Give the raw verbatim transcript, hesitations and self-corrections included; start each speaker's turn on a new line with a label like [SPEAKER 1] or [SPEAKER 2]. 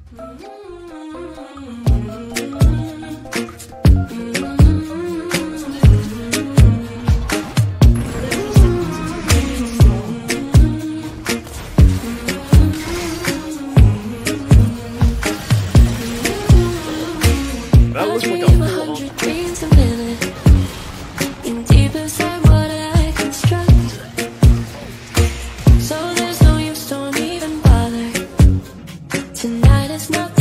[SPEAKER 1] That looks like a full-on.
[SPEAKER 2] So there's no use, don't even bother. Tonight is not